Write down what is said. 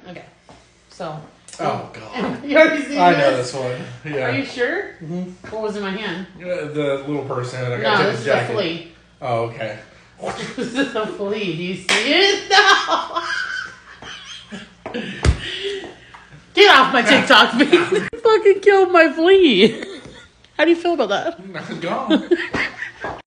Okay. So. Oh, God. You already seen I know this one. Yeah. Are you sure? Mm-hmm. What was in my hand? The little person. I No, got this is a flea. Oh, okay. This is a flea. Do you see it? No. Get off my TikTok feed. You fucking killed my flea. How do you feel about that? Gone.